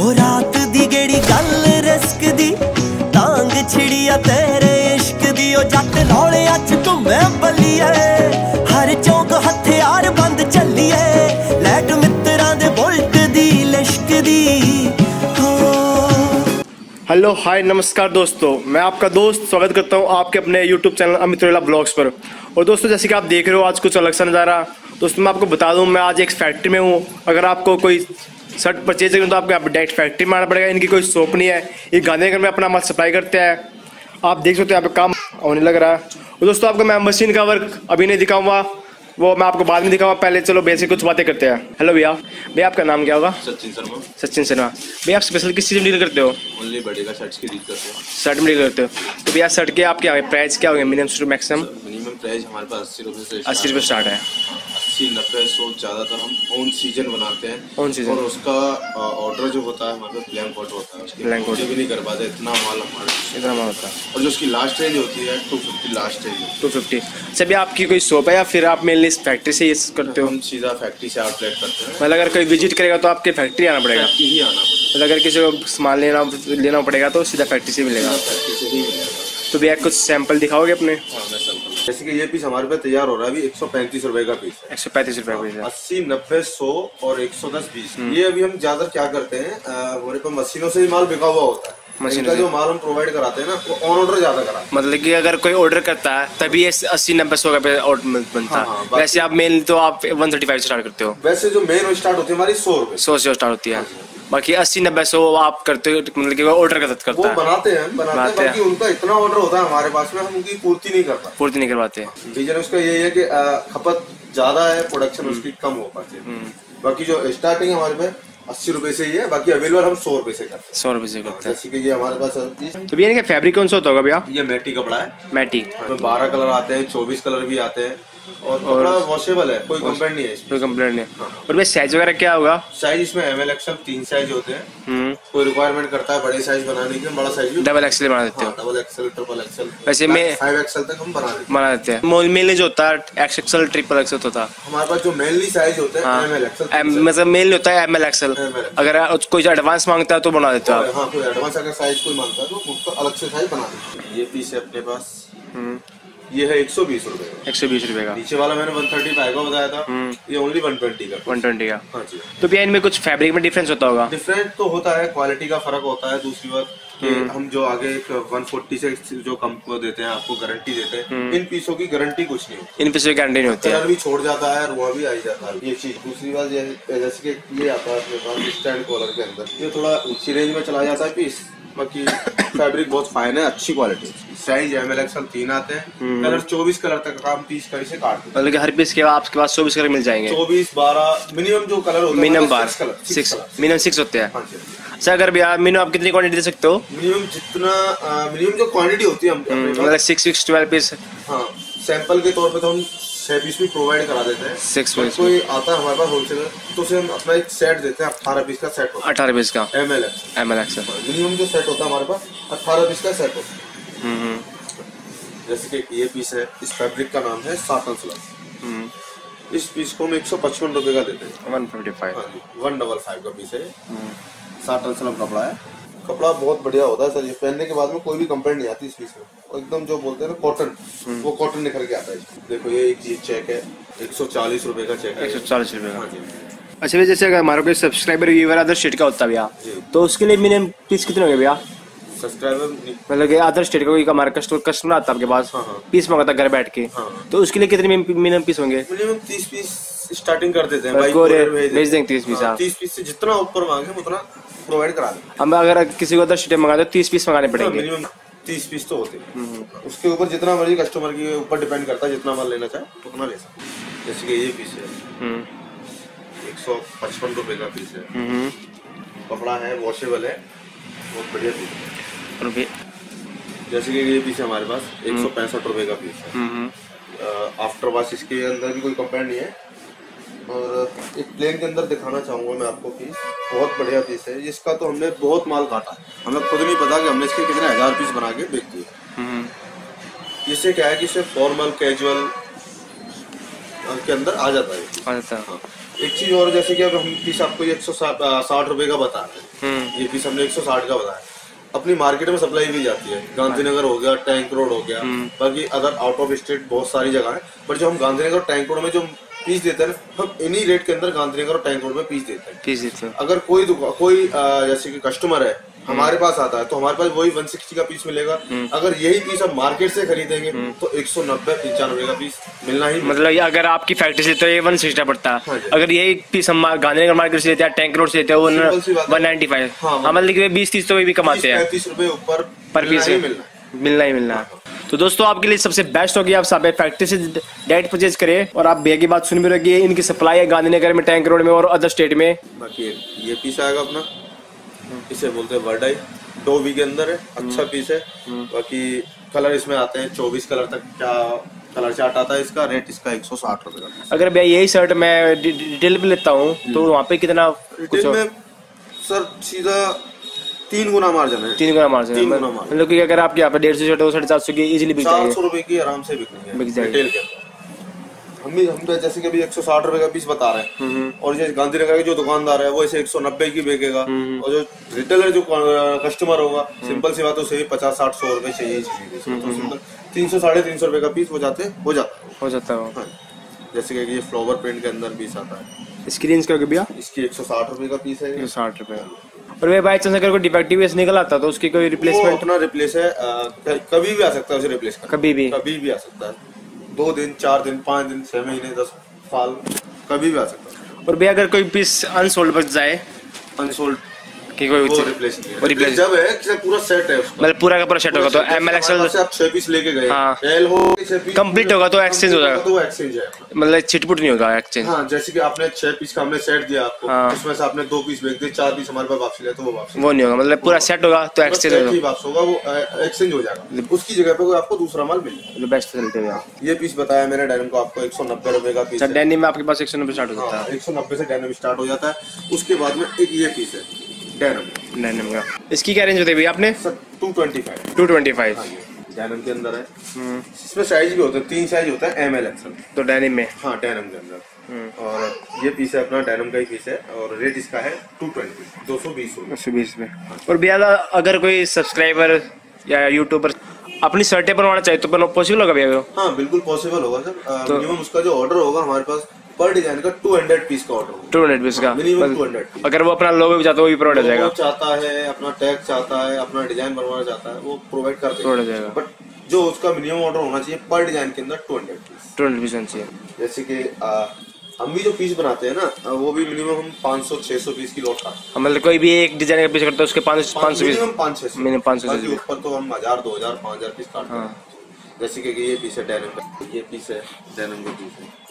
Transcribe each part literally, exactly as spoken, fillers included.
हो रात दी गेड़ी गल रिस्क दी तांग छिड़िया तेरे इश्क दी ओ जट लौड़े अच घूमे बल्लिए हर चौक हथियार बंद चलिए लैट मित्रां दे बुलट दी लिश्क दी। हेलो हाय नमस्कार दोस्तों, मैं आपका दोस्त स्वागत करता हूं आपके अपने YouTube channel Amit Rohila blogs पर। और दोस्तों जैसे कि आप देख रहे हो आज कुछ अलग सा नज़ारा। दोस्तों मैं आपको बता दूं, मैं आज एक फैक्ट्री में हूं। अगर आपको कोई शर्ट परचेज करें तो आपको यहाँ डायरेक्ट फैक्ट्री में आना पड़ेगा। इनकी कोई शॉप नहीं है, ये गांधीनगर में अपना माल सप्लाई करते हैं। आप देख सकते हो यहाँ पे काम होने लग रहा है। और दोस्तों आपको मैं मशीन का वर्क अभी नहीं दिखाऊंगा, वो मैं आपको बाद में दिखाऊंगा। पहले चलो बेसिक कुछ बातें करते हैं। हेलो भैया, भैया आपका नाम क्या होगा? सचिन शर्मा। सचिन शर्मा भैया, आप स्पेशल किस चीज़ में डील करते हो? ओनली बड़े का शर्ट्स की डील करते हो। शर्ट में डील करते हो तो भैया शर्ट के आप क्या प्राइस क्या होगा? Minimum to maximum? Minimum price हमारे पास अस्सी रुपये से अस्सी रुपये स्टार्ट है। अस्सी नब्बे सौ ज़्यादातर हम ऑन सीजन बनाते हैं। ऑन सीजन और उसका ऑर्डर जो होता है हमारे पास ब्लैंक आउट होता है, उसकी ब्लैंक आउट भी नहीं कर पाते, इतना माल हमारे इतना माल होता है। और जो उसकी लास्ट रेंज होती है two fifty last range two fifty अच्छा भैया, आपकी कोई शॉप है या फिर आप मेनली फैक्ट्री से ये करते हो? हम सीधा फैक्ट्री से आउटलेट करते हैं। मतलब अगर कोई विजिट करेगा तो आपके फैक्ट्री आना पड़ेगा? फैक्ट्री ही आना पड़ेगा। मतलब अगर किसी को सामान लेना लेना पड़ेगा तो सीधा फैक्ट्री से मिलेगा? फैक्ट्री से ही मिलेगा। तो भैया कुछ सैंपल दिखाओगे अपने? हाँ मैं सैंपल, जैसे कि ये पीस हमारे पे तैयार हो रहा है अभी एक सौ पैंतीस रुपए का पीस है। एक सौ पैंतीस रुपए का पीस है। अस्सी नब्बे सौ और एक सौ दस बीस। ये अभी हम ज्यादा क्या करते हैं, हमारे पास मशीनों से ही माल बिका हुआ होता है। मशीन का जो माल हम प्रोवाइड कराते हैं ना, वो ऑन ऑर्डर ज्यादा कराते हैं। मतलब कि अगर कोई ऑर्डर करता है तभी ये अस्सी नब्बे सौ का ऑर्डर बनता है। हाँ, वैसे आप मेन तो आप वन थर्टी फाइव से स्टार्ट करते हो? वैसे जो मेन स्टार्ट होती है हमारी सौ रुपए सौ से स्टार्ट होती है। बाकी अस्सी नब्बे सौ आप करते हो, मतलब कि ऑर्डर करता वो है? बनाते हैं बनाते हैं, बाकी उनका इतना ऑर्डर होता है हमारे पास में, हम उनकी पूर्ति नहीं कर पाते। पूर्ति नहीं करवाते। रीजन उसका यही है कि खपत ज्यादा है, प्रोडक्शन उसकी कम हो पाती है। बाकी जो स्टार्टिंग हमारे पे अस्सी रुपए से ही है, बाकी अवेलेबल हम सौ रुपए से करते हैं। सौ रुपए से करते हैं। जैसे कि ये हमारे पास तो भैया इनका फैब्रिक कौन सा होता होगा भैया? ये मैटी कपड़ा है। मैटी बारह कलर आते हैं, चौबीस कलर भी आते हैं और कपड़ा वॉशेबल है, कोई कंप्लेंट नहीं है इसमें। कोई कंप्लेंट नहीं। और भैया साइज वगैरह क्या होगा? साइज इसमें एम एल एक्सएल तीन साइज होते हैं। कोई रिक्वायरमेंट करता है बड़े साइज बनाने की, बड़ा साइज भी डबल एक्सएल बना देते हो? डबल एक्सएल ट्रिपल एक्सएल, वैसे में फाइव एक्सएल तक हम बना देते बना देते हैं। मोल मेल जो होता है एक्स एक्सएल ट्रिपल एक्सएल होता है हमारे पास। जो मेनली साइज होते हैं एम एल एक्सएल, मतलब मेल होता है एम एल एक्सएल। अगर कोई एडवांस मांगता है तो बना देते हो? हाँ, कोई एडवांस अगर साइज कोई मांगता है तो उसको अलग से साइज बना देते हैं। ये पीस है अपने पास, ये है एक सौ बीस रुपए का। एक सौ बीस रुपए का। नीचे वाला मैंने वन थर्टी फाइव का बताया था, ये ओनली वन ट्वेंटी का। वन ट्वेंटी का। हाँ जी। तो भैया इनमें कुछ फैब्रिक में डिफरेंस होता होगा? डिफरेंट तो होता है, क्वालिटी का फर्क होता है। दूसरी बात कि हम जो आगे वन फोर्टी से जो कम को देते हैं, आपको गारंटी देते हैं, इन पीसों की गारंटी कुछ नहीं होती। इन पीसों की गारंटी नहीं होती है। कलर भी छोड़ जाता है, रुआ भी आ जाता है, ये चीज। दूसरी बात ये जैसे कि ये आता है अपने पास स्टैंड कॉलर के अंदर, ये थोड़ा ऊंची रेंज में चला जाता है पीस। बाकी फैब्रिक बहुत फाइन है, अच्छी quality. Size M L XL तीन आते हैं, कलर चौबीस कलर तक का हम पीस कर से काट देते हैं। मतलब कि हर पीस के आपके पास चौबीस कलर मिल जाएंगे? चौबीस बारह मिनिमम जो कलर होता है, मिनिमम बारह सिक्स मिनिमम सिक्स होते हैं। अच्छा, अगर भैया मिनिमम आप कितनी क्वांटिटी दे सकते हो? मिनिमम जितना मिनिमम जो क्वांटिटी होती है मतलब सिक्स सिक्स ट्वेल्व पीस। हाँ, सैंपल के तौर पे तो हम छह पीस भी प्रोवाइड करा देते हैं। सिक्स पीस कोई आता है हमारे पास होलसेलर तो उसे हम अपना एक सेट देते हैं, अठारह पीस का सेट होता है। अठारह पीस का M L M L X minimum जो सेट होता है हमारे पास अठारह पीस का सेट होता है। जैसे कि ये पीस है, इस फैब्रिक का नाम है साटन स्लब। इस पीस को हम एक सौ पचपन रुपए का देते हैं। One fifty five one double five का पीस है। साटन स्लब कपड़ा है, कपड़ा बहुत बढ़िया होता है सर। ये पहनने के बाद में कोई भी कंप्लेंट नहीं आती इस पीस में। और एकदम जो बोलते हैं ना कॉटन, वो कॉटन निकल के आता है। देखो ये एक चीज चेक है, एक सौ चालीस रुपए का चेक है। एक सौ चालीस रुपए का। अच्छा भैया, जैसे अगर हमारा कोई सब्सक्राइबर व्यूअर अदर स्टेट का होता है भैया, तो उसके लिए मिनिमम पीस कितने होंगे भैया? सब्सक्राइबर मतलब कि अदर स्टेट का कोई हमारा कस्टमर आता है आपके पास, पीस मंगाता घर बैठ के, तो उसके लिए कितने मिनिमम पीस होंगे? मिनिमम तीस पीस स्टार्टिंग कर देते हैं। भेज देंगे तीस पीस। तीस पीस से जितना ऊपर मांगे उतना प्रोवाइड करा दें। हम अगर किसी को अदर स्टेट मंगाते तीस पीस मंगाने पड़ेंगे? मिनिमम तीस पीस तो होते हैं। उसके ऊपर जितना मर्जी कस्टमर के ऊपर डिपेंड करता है, जितना माल लेना चाहे उतना ले सकते हैं। जैसे कि ये पीस है एक सौ पचपन रुपए का पीस है। कपड़ा है, वॉशेबल है, बहुत बढ़िया पीस है। जैसे कि ये पीस है हमारे पास एक सौ पैंसठ रुपए का पीस है। आफ्टर वॉश इसके अंदर भी कोई कंप्लेंट नहीं है। और एक प्लेन के अंदर दिखाना चाहूंगा मैं आपको पीस, बहुत बढ़िया पीस है। इसका तो हमने बहुत माल काटा है, हमें खुद नहीं पता कि हमने इसके कितने हजार पीस बना के बेच दिए। इससे क्या है कि इससे फॉर्मल कैजुअल के अंदर आ जाता है, आ जाता है। हाँ। एक चीज और, जैसे कि अब हम पीस आपको एक सौ साठ रुपए का बता रहे हैं, ये पीस हमने एक सौ साठ का बताया। अपनी मार्केट में सप्लाई भी जाती है, गांधीनगर हो गया, टैंक रोड हो गया, बाकी अदर आउट ऑफ स्टेट बहुत सारी जगह है। पर जो हम गांधीनगर और टैंक रोड में जो पीस देते हैं, हम इन्हीं रेट के अंदर गांधीनगर और टैंक रोड में पीस देते हैं। पीस देते हैं। अगर कोई कोई जैसे कि कस्टमर है हमारे पास आता है तो हमारे पास वही एक सौ साठ का पीस मिलेगा। अगर यही पीस हम मार्केट से खरीदेंगे तो एक सौ नब्बे पंचानवे का पीस मिलना ही। मतलब अगर आपकी फैक्ट्री से तो ये वन सिक्सटी पड़ता है, अगर यही पीस हम गांधीनगर मार्केट से लेते हैं, टैंक रोड से लेते हैं, वो वन नाइन्टी फाइव। हाँ मतलब बीस तीस तो भी कमाते हैं, पैंतीस रुपए ऊपर पर पीस मिलना ही मिलना है। तो दोस्तों आपके लिए सबसे बेस्ट होगी आप सब फैक्ट्री से डायरेक्ट परचेज करें। और आप भैया की बात सुन भी रखिए, इनकी सप्लाई है गांधीनगर में, टैंक रोड में और अदर स्टेट में। बाकी ये पीस आएगा अपना, इसे बोलते हैं वर्डाई, डोवी के अंदर है, अच्छा पीस है। बाकी कलर इसमें आते हैं चौबीस कलर तक का कलर चार्ट आता है इसका। रेट इसका एक सौ साठ रुपए का। अगर भैया यही शर्ट मैं डिटेल पे लेता हूँ तो वहाँ पे कितना कुछ में सर सीधा तीन गुना मार्जिन है। तीन गुना मार्जिन तीन गुना मार्जिन मतलब कि अगर आपके यहाँ पे डेढ़ सौ शर्ट हो साढ़े चार सौ की इजीली बिक जाएगी। चार सौ रुपए की आराम से बिकनी है बिक जाएगी। रिटेल के हम भी हम तो जैसे कि अभी एक सौ साठ रुपए का पीस बता रहे हैं, और जैसे गांधीनगर के जो दुकानदार है वो इसे एक सौ नब्बे की बेचेगा, और जो रिटेलर जो कस्टमर होगा सिंपल सी बात है उसे पचास साठ सौ रुपए चाहिए चाहिए। तीन सौ साढ़े तीन सौ रुपए का पीस हो जाते हो जाता हो जाता है। जैसे कि ये फ्लावर प्रिंट के अंदर पीस आता है। इसकी रेंज क्या होगी भैया? इसकी एक सौ साठ रुपए का पीस है। साठ रुपए। और वे बाई चांस अगर कोई डिफेक्टिव पीस निकल आता तो उसकी कोई रिप्लेसमेंट? अपना रिप्लेस है, कभी भी आ सकता है उसे रिप्लेस करना। कभी भी कभी भी आ सकता है, दो दिन चार दिन पाँच दिन छह महीने दस साल कभी भी आ सकता है। और भैया अगर कोई पीस अनसोल्ड बच जाए, अनसोल्ड कि कोई वो रिप्लेस नहीं है। रिप्लेस जब है कि पूरा सेट है उसका, मतलब पूरा का पूरा सेट होगा तो एम एल एक्सएल से आप छह पीस लेके गए, हाँ, एल हो छह पीस कंप्लीट होगा तो एक्सचेंज हो जाएगा, तो एक्सचेंज है, मतलब छिटपुट नहीं होगा एक्सचेंज। हाँ जैसे कि आपने छह पीस का हमने सेट दिया आपको, हाँ, उसमें से आपने दो पीस बेच दिए, चार पीस हमारे पास वापसी ले तो वो वापसी वो नहीं होगा, मतलब पूरा सेट होगा तो एक्सचेंज वापस होगा, वो एक्सचेंज हो जाएगा, उसकी जगह पे आपको दूसरा माल मिल जाएगा। बेस्ट फैसिलिटी है। ये पीस बताया मैंने डेनिम को आपको एक सौ नब्बे रुपए का पीस है। डेनिम में आपके पास एक सौ नब्बे स्टार्ट हो जाता है, एक सौ नब्बे से डेनिम स्टार्ट हो जाता है। उसके बाद में एक ये पीस है डेनिम डेनिम का, इसकी क्या रेंज होती है भैया आपने? Two twenty five two twenty five denim के अंदर है। इसमें साइज भी होते हैं, तीन साइज होता है, एम एल एक्सएल तो डेनिम में। हाँ डेनिम के अंदर। और ये पीस है अपना डेनिम का ही पीस है, और रेट इसका है टू ट्वेंटी दो सौ बीस दो सौ बीस में। और भैया अगर कोई सब्सक्राइबर या यूट्यूबर अपनी शर्टें बनवाना चाहे तो पॉसिबल होगा भैया? हाँ बिल्कुल पॉसिबल होगा सर। मिनिमम उसका जो ऑर्डर होगा हमारे पास पर डिजाइन का टू हंड्रेड पीस का ऑर्डर, टू हंड्रेड पीस का मिनिमम टू हंड्रेड। अगर वो अपना लोगो भी चाहता है वो भी प्रोवाइड हो जाएगा, चाहता है अपना टैग चाहता है अपना डिजाइन बनवाना चाहता है वो प्रोवाइड करते हो जाएगा। बट जो उसका मिनिमम ऑर्डर होना चाहिए पर डिजाइन के अंदर two hundred piece two hundred piece होना चाहिए। जैसे कि हम भी जो पीस बनाते हैं ना वो भी मिनिमम हम पाँच सौ छह सौ पीस की लोट का, मतलब कोई भी एक डिजाइन का पीस करता है उसके पाँच पाँच सौ मिनिमम पाँच छह सौ मिनिमम पाँच सौ ऊपर तो हम हजार दो हजार पाँच हजार पीस काटते हैं। जैसे कि ये पीस है डेनिम का, ये पीस है डेनिम का पीस है।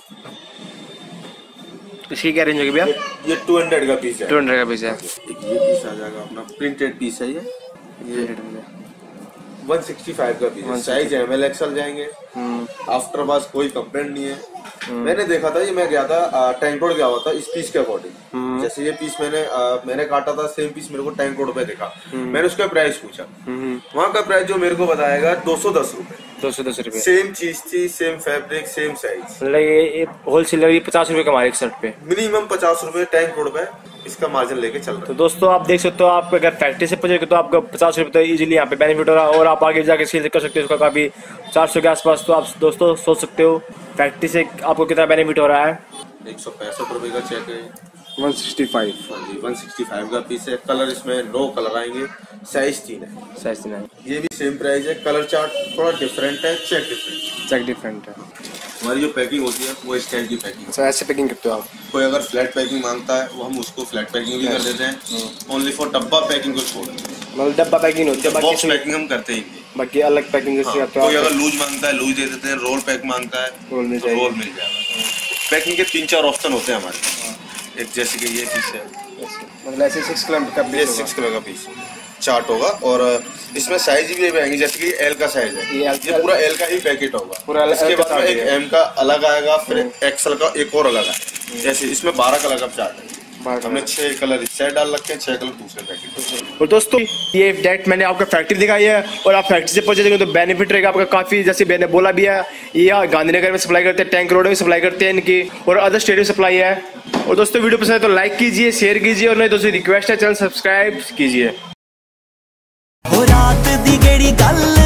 इसकी क्या रेंज होगी भैया? ये टू हंड्रेड का पीस है, टू हंड्रेड का पीस है। एक ये पीस आ जाएगा अपना प्रिंटेड पीस है, ये ये वन सिक्सटी फाइव का पीस है, साइज एम एल एक्सएल जाएंगे। आफ्टर पास कोई कंप्लेंट नहीं है। मैंने देखा था, ये मैं गया था टैंक रोड गया हुआ था इस पीस के अकॉर्डिंग। जैसे ये पीस मैंने आ, मैंने काटा था, सेम पीस मेरे को टैंक रोड पे देखा, मैंने उसका प्राइस पूछा, वहाँ का प्राइस जो मेरे को बताएगा दो सौ दस रूपए दो सौ दस रूपए सेम चीज थी, सेम फैब्रिक, सेम साइज। मतलब ये होलसेलर पचास रूपए कमा रहे एक शर्ट पे, मिनिमम पचास रूपए टैंक रोड पे इसका मार्जिन लेके चल रहा है। तो दोस्तों आप देख सकते हो, आप अगर फैक्ट्री से पहुंचे तो आपको पचास रुपए तो इजीली यहाँ पे बेनिफिट हो रहा है, और आप आगे जाके सेल कर सकते हो उसका काफी चार सौ के आसपास। तो आप दोस्तों सोच सकते हो फैक्ट्री से आपको कितना बेनिफिट हो रहा है। एक सौ पैंसठ रुपए का चेक है, वन सिक्सटी फाइव हाँ जी वन सिक्सटी फाइव का पीस है। कलर इसमें नौ कलर आएंगे, साइज तीन है, साइज तीन है। ये भी सेम प्राइस है, कलर चार्ट थोड़ा डिफरेंट है, चेक डिफरेंट चेक डिफरेंट है। हमारी जो पैकिंग होती है वो इस टाइप की पैकिंग है। सर ऐसे पैकिंग करते हो आप? कोई अगर फ्लैट पैकिंग मांगता है वो हम उसको फ्लैट पैकिंग भी कर देते हैं, ओनली फॉर डब्बा पैकिंग को छोड़ देते हैं। मतलब डब्बा पैकिंग होती है, बॉक्स पैकिंग हम करते ही नहीं, बाकी अलग पैकिंग जैसे हाँ, कोई अगर लूज मांगता है लूज दे देते हैं, रोल पैक मांगता है रोल मिल जाएगा, रोल मिल जाएगा। पैकिंग के तीन चार ऑप्शन होते हैं हमारे पास। एक जैसे कि ये पीस है, मतलब ऐसे सिक्स किलो का ये सिक्स किलो का पीस चार्ट होगा, और इसमें साइज भी आएंगे, जैसे कि एल का साइज है, ये, ये पूरा एल का ही पैकेट होगा पूरा। इसके बाद में एक एम का अलग आएगा, फिर एक्सएल का एक और अलग आएगा। जैसे इसमें बारह कलर का चार्ट है, हमने छह कलर इस साइड डाल रखे हैं, छह कलर दूसरे पैकेट। और दोस्तों ये डायरेक्ट मैंने आपका फैक्ट्री दिखाई है, और आप फैक्ट्री से पहुंचे तो बेनिफिट रहेगा आपका काफी। जैसे मैंने बोला भी है, ये गांधीनगर में सप्लाई करते हैं, टैंक रोड में सप्लाई करते हैं इनकी, और अदर स्टेट में सप्लाई है। और दोस्तों वीडियो पसंद है तो लाइक कीजिए, शेयर कीजिए, और नहीं दोस्तों रिक्वेस्ट है चैनल सब्सक्राइब कीजिए। हो रात दी गेड़ी गल